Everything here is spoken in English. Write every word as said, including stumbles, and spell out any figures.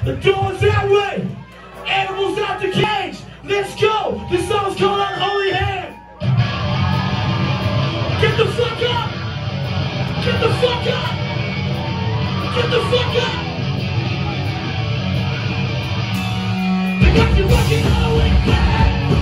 The door's that way. Animals out the cage. Let's go. This song's called Unholy Hand. Get the fuck up. Get the fuck up. Get the fuck up. They got you looking all like that.